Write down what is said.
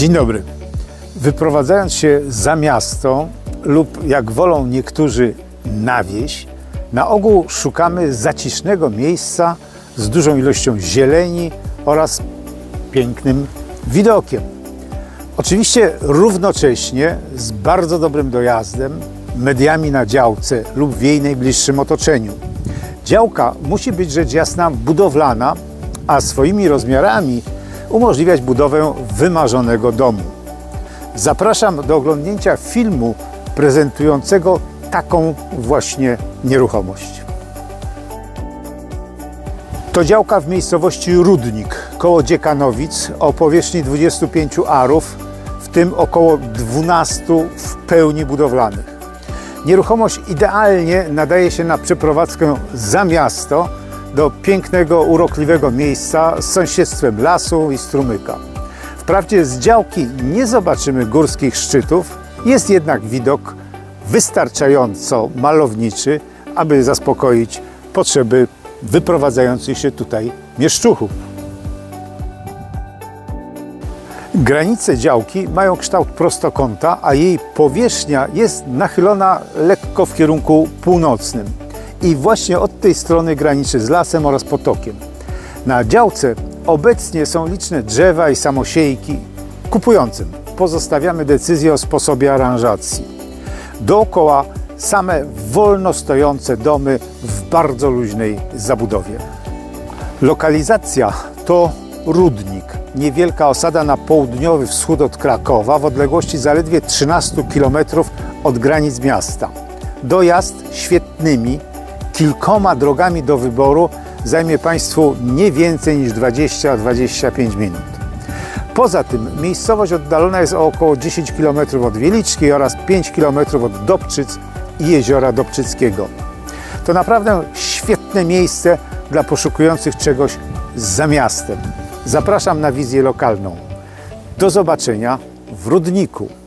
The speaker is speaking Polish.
Dzień dobry. Wyprowadzając się za miasto lub jak wolą niektórzy na wieś, na ogół szukamy zacisznego miejsca z dużą ilością zieleni oraz pięknym widokiem. Oczywiście równocześnie z bardzo dobrym dojazdem, mediami na działce lub w jej najbliższym otoczeniu. Działka musi być rzecz jasna budowlana, a swoimi rozmiarami umożliwiać budowę wymarzonego domu. Zapraszam do oglądnięcia filmu prezentującego taką właśnie nieruchomość. To działka w miejscowości Rudnik koło Dziekanowic o powierzchni 25 arów, w tym około 12 w pełni budowlanych. Nieruchomość idealnie nadaje się na przeprowadzkę za miasto do pięknego, urokliwego miejsca z sąsiedztwem lasu i strumyka. Wprawdzie z działki nie zobaczymy górskich szczytów, jest jednak widok wystarczająco malowniczy, aby zaspokoić potrzeby wyprowadzających się tutaj mieszczuchów. Granice działki mają kształt prostokąta, a jej powierzchnia jest nachylona lekko w kierunku północnym. I właśnie od tej strony graniczy z lasem oraz potokiem. Na działce obecnie są liczne drzewa i samosiejki. Kupującym pozostawiamy decyzję o sposobie aranżacji. Dookoła same wolno stojące domy w bardzo luźnej zabudowie. Lokalizacja to Rudnik, niewielka osada na południowy wschód od Krakowa w odległości zaledwie 13 km od granic miasta. Dojazd świetnymi, kilkoma drogami do wyboru zajmie Państwu nie więcej niż 20-25 minut. Poza tym miejscowość oddalona jest o około 10 km od Wieliczki oraz 5 km od Dobczyc i Jeziora Dobczyckiego. To naprawdę świetne miejsce dla poszukujących czegoś za miastem. Zapraszam na wizję lokalną. Do zobaczenia w Rudniku.